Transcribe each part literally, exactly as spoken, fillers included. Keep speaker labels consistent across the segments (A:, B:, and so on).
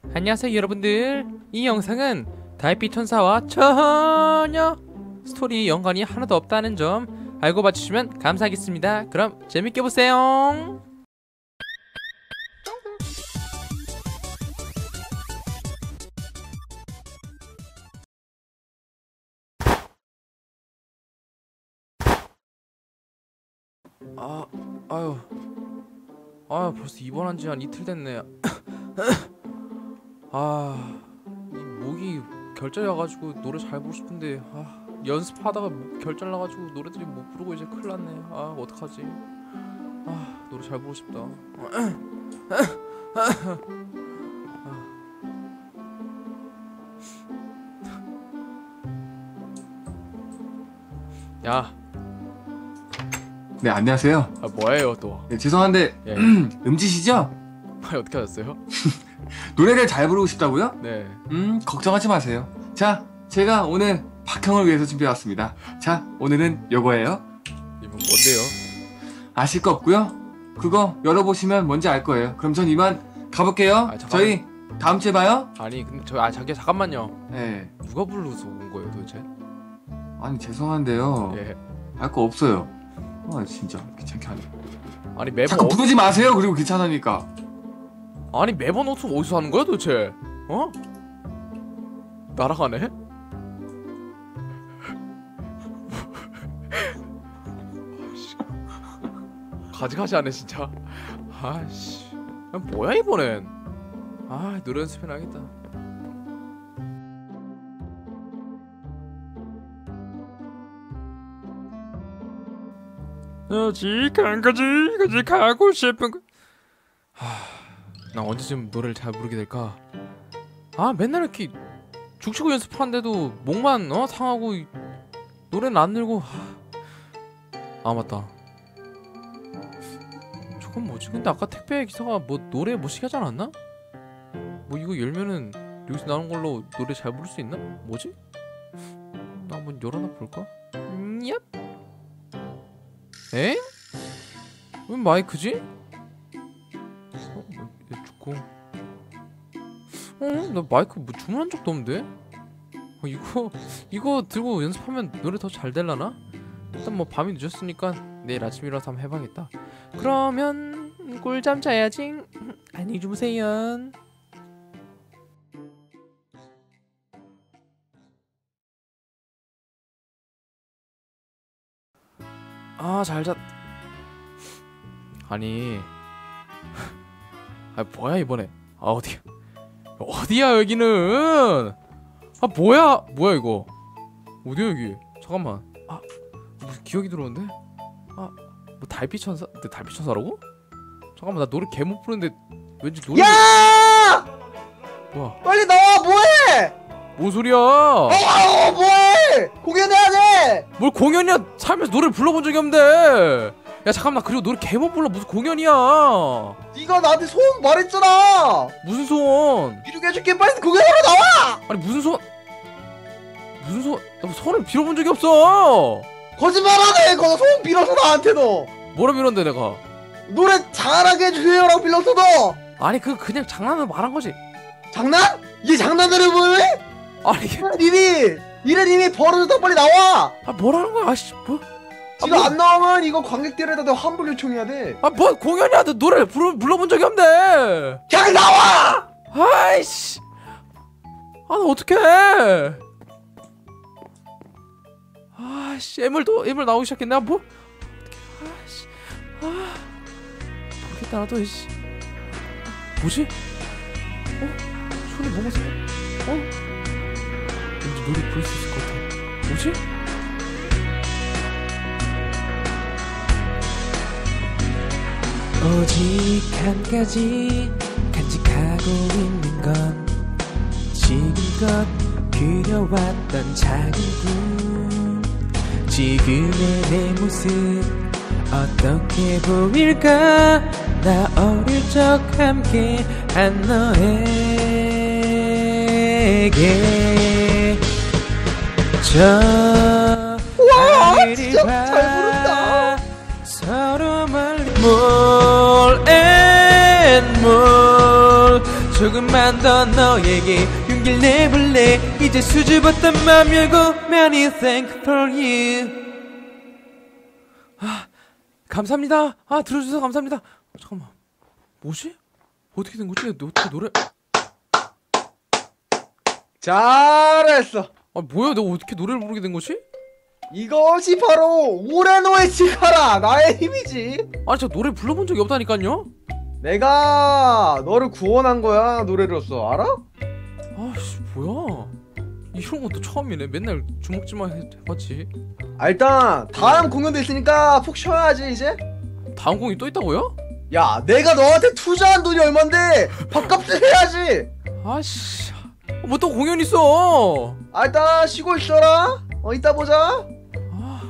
A: 안녕하세요 여러분들. 이 영상은 달빛 천사와 전혀 스토리 연관이 하나도 없다는 점 알고 봐주시면 감사하겠습니다. 그럼 재밌게 보세요. 아, 아유, 아 벌써 입원한 지 한 이틀 됐네. 아, 이 목이 결절이 와가지고 노래 잘 부르고 싶은데 아, 연습하다가 목 결절 나가지고 노래들이 못 부르고 이제 큰일 났네. 아, 어떡하지? 아, 노래 잘 부르고 싶다. 야,
B: 네, 안녕하세요.
A: 아, 뭐예요 또?
B: 네, 죄송한데
A: 예.
B: 음지시죠?
A: 아, 어떻게 하셨어요?
B: 노래를 잘 부르고 싶다고요?
A: 네.
B: 음, 걱정하지 마세요. 자, 제가 오늘 박형을 위해서 준비해왔습니다. 자, 오늘은 요거예요.
A: 이분 뭔데요?
B: 아실 거 없고요. 그거 열어보시면 뭔지 알 거예요. 그럼 전 이만 가볼게요.
A: 아, 잠깐만.
B: 저희 다음 주에 봐요.
A: 아니 근데 저, 아 자기 잠깐만요.
B: 네.
A: 누가 불러서 온 거예요 도대체?
B: 아니 죄송한데요.
A: 예.
B: 알 거 없어요. 아 진짜 귀찮게 하네.
A: 아니 매번
B: 자꾸
A: 어,
B: 부르지 마세요. 그리고 귀찮으니까.
A: 아니 매번 어디서 어디서 하는 거야 도대체? 어? 날아가네? 가지가지 하네 진짜. 아씨, 뭐야 이번엔? 아, 노래 연습해나 야겠다. 아직 한 가지 가지 가고 싶은 거. 하, 나 언제쯤 노래를 잘 부르게 될까? 아, 맨날 이렇게 죽치고 연습하는데도 목만 어 상하고 노래는 안 늘고. 하. 아 맞다. 저건 뭐지? 근데 아까 택배 기사가 뭐 노래 뭐 시키지 않았나? 뭐 이거 열면은 여기서 나오는 걸로 노래 잘 부를 수 있나? 뭐지? 나 한번 열어놔 볼까? 음, 얍. 에? 왜 마이크지? 어? 뭐, 얘 죽고. 어? 나 마이크 뭐 주문한 적도 없는데? 어, 이거 이거 들고 연습하면 노래 더 잘 될라나? 일단 뭐 밤이 늦었으니까 내일 아침 일어나서 한번 해봐야겠다. 그러면 꿀잠 자야지. 안녕히 주무세요. 아, 잘 잤. 아니, 아 뭐야 이번에? 아 어디야? 어디야 여기는? 아 뭐야? 뭐야 이거? 어디야 여기? 잠깐만. 아, 무슨 기억이 들어오는데? 아, 뭐 달빛 천사? 내 달빛 천사라고? 잠깐만, 나 노래 개 못 부르는데 왠지 노래.
C: 야!
A: 뭐야?
C: 빨리 나와. 뭐해?
A: 뭔 소리야?
C: 어, 뭐해? 공연해야 돼.
A: 뭘 공연이야? 살면서 노래를 불러본 적이 없는데. 야 잠깐만, 나 그리고 노래 개 못 불러. 무슨 공연이야?
C: 네가 나한테 소원 말했잖아.
A: 무슨 소원?
C: 이루게 해줄게. 빨리 공연하러 나와.
A: 아니 무슨 소원? 무슨 소원? 나 소원을 빌어본 적이 없어.
C: 거짓말하네. 거 소원 빌어서 나한테도
A: 뭐라 빌었는데 내가?
C: 노래 잘하게 해주세요라고 빌었어 너.
A: 아니 그 그냥 장난으로 말한 거지.
C: 장난? 이게 장난으로 보여?
A: 아니 이게
C: 이래 이래 님이 벌어졌다. 빨리 나와.
A: 아 뭐라는 거야? 아씨 뭐?
C: 지금
A: 아, 뭐,
C: 안 나오면 이거 관객들에다 너 환불 요청해야 돼.
A: 아 뭐 공연이야? 너 노래 불러 불러본 적이 없네.
C: 그냥 나와.
A: 아이씨. 아 나 어떡해? 아씨, 애물도 애물 나오기 시작했네. 아, 뭐? 아씨, 아 모르겠다 나도. 이씨, 뭐지? 어? 손에 뭐가 생? 어? 왠지 노래 부를 수 있을 것 같아. 뭐지? 오직 한 가지 간직하고 있는 건 지금껏 그려왔던 작은 꿈. 지금의 내 모습 어떻게 보일까? 나 어릴 적 함께 한 너에게 저
C: 와,
A: 하늘을
C: 진짜
A: 봐.
C: 잘 부른다.
A: 서로 멀리 more and more 조금만 더 너에게 용기를 내볼래. 이제 수줍었던 맘 열고 Many thanks for you. 아 감사합니다. 아 들어주셔서 감사합니다. 어, 잠깐만 뭐지? 어떻게 된 거지? 너 어떻게 노래
C: 잘했어.
A: 아 뭐야 내가 어떻게 노래를 부르게 된 거지?
C: 이것이 바로 우레노의 치카라 나의 힘이지.
A: 아니 저 노래 불러본 적이 없다니까요.
C: 내가 너를 구원한 거야 노래로서 알아?
A: 아씨 뭐야 이런 것도 처음이네. 맨날 주먹질만 해- 해봤지.
C: 아, 일단 다음 공연도 있으니까 푹 쉬어야지 이제.
A: 다음 공이 또 있다고요?
C: 야 내가 너한테 투자한 돈이 얼만데 밥값을 해야지.
A: 아씨 뭐 또 공연 있어.
C: 아 일단 쉬고 있어라. 어 이따 보자.
A: 아.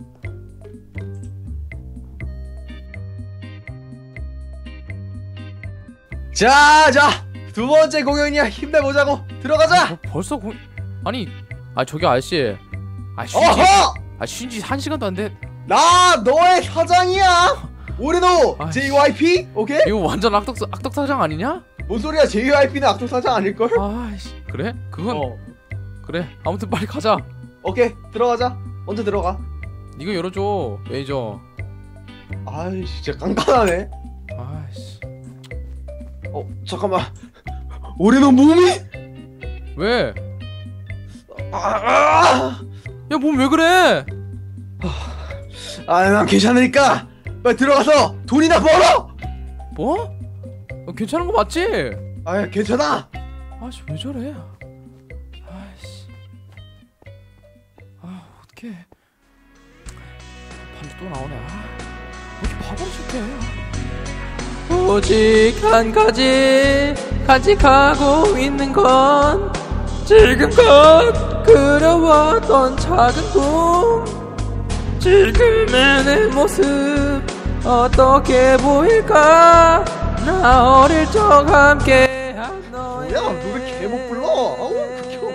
C: 자자 두 번째 공연이야. 힘내보자고. 들어가자.
A: 뭐 벌써 공 아니 아 저기 아저씨 아 쉰지
C: 어허
A: 아 쉰지 한 시간도 안 돼.
C: 나 너의 사장이야. 우리도
A: 아이씨.
C: 제이와이피 오케이?
A: 이거 완전 악덕 악덕 사장 아니냐?
C: 뭔 소리야. 제이와이피는 악동 사장 아닐걸?
A: 아이씨 그래? 그건
C: 어
A: 그래 아무튼 빨리 가자.
C: 오케이 들어가자. 먼저 들어가.
A: 이거 열어줘 매니저.
C: 아이 진짜 깐깐하네.
A: 아이씨
C: 어 잠깐만. 우리는 몸이
A: 왜?
C: 아, 아,
A: 야 몸 왜 그래?
C: 아, 난 괜찮으니까 빨리 들어가서 돈이나 벌어.
A: 뭐? 어, 괜찮은 거 맞지?
C: 아, 괜찮아.
A: 아씨 왜 저래? 아이씨 아 어떡해 밤새 또 나오네. 아, 왜 이렇게 바보를 시켜. 오직 한 가지 간직하고 있는 건 지금껏 그려왔던 작은 꿈. 지금의 내 모습 어떻게 보일까? 나 어릴 적 함께한 너의
C: 뭐야, 노래 개못 불러. 아우, 극혐.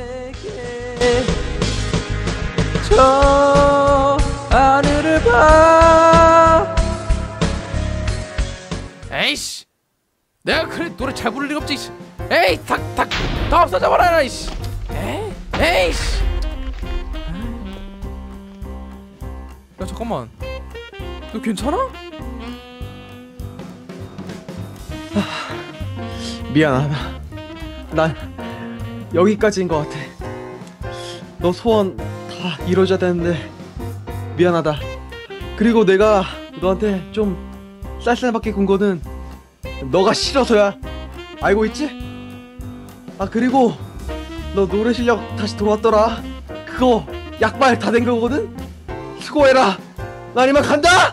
A: 저 하늘을 봐. 에이씨 내가 그래 노래 잘 부를 리가 없지. 이씨. 에이 닭닭다 없어져 버려라. 이씨 에이 에이씨 야 잠깐만 너 괜찮아?
C: 미안하다. 난 여기까지인 것 같아. 너 소원 다 이루어져야 되는데 미안하다. 그리고 내가 너한테 좀 쌀쌀맞게 군 거는 너가 싫어서야. 알고 있지? 아 그리고 너 노래 실력 다시 돌아왔더라. 그거 약발 다 된 거거든? 수고해라. 난 이만 간다!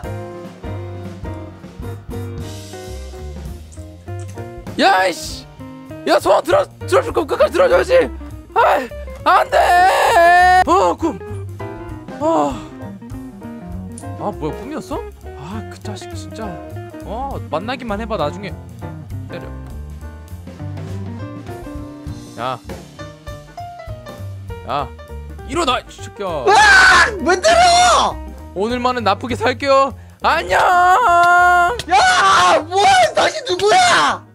A: 야 이씨 야 소원 들어 들어줄 거면 끝까지 들어줘야지. 아이 안돼. 어꿈아 아 뭐야 꿈이었어? 아 그 자식 진짜 어 만나기만 해봐 나중에 때려. 야 야 일어나 이 새끼야.
C: 왜 때려!
A: 오늘만은 나쁘게 살게요. 안녕.
C: 야! 뭐야! 다시 누구야!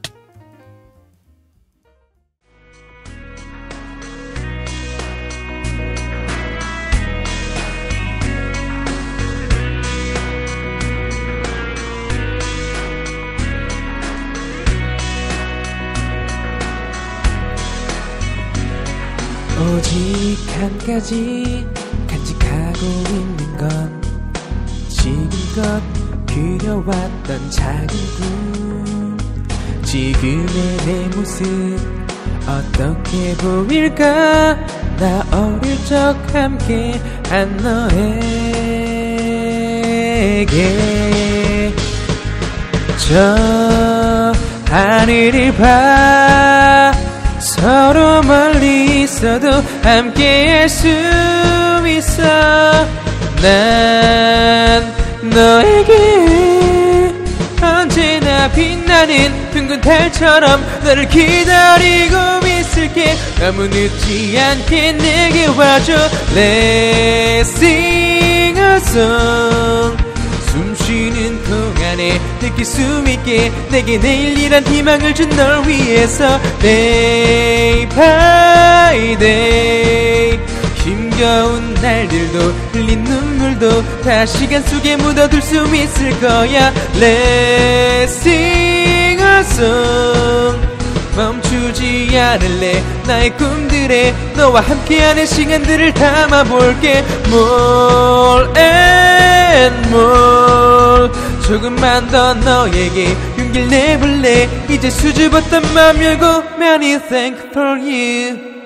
A: 오직 한 가지 간직하고 있는 건 지금껏 그려왔던 작은 꿈. 지금의 내 모습 어떻게 보일까? 나 어릴 적 함께 한 너에게 저 하늘을 봐. 서로 멀리 있어도 함께 할 수 있어. 난 너에게 언제나 빛나는 둥근 달처럼 너를 기다리고 있을게. 아무 늦지 않게 내게 와줘. Let's sing a song. 숨 쉬는 동안 안에 느낄 수 있게 내게 내일이란 희망을 준 널 위해서 Day by day 힘겨운 날들도 흘린 눈물도 다 시간 속에 묻어둘 수 있을 거야 Let's sing a song 멈추지 않을래 나의 꿈들에 너와 함께하는 시간들을 담아볼게 More and more 조금만 더 너에게 용기를 내볼래 이제 수줍었던 맘 열고 Many thanks for you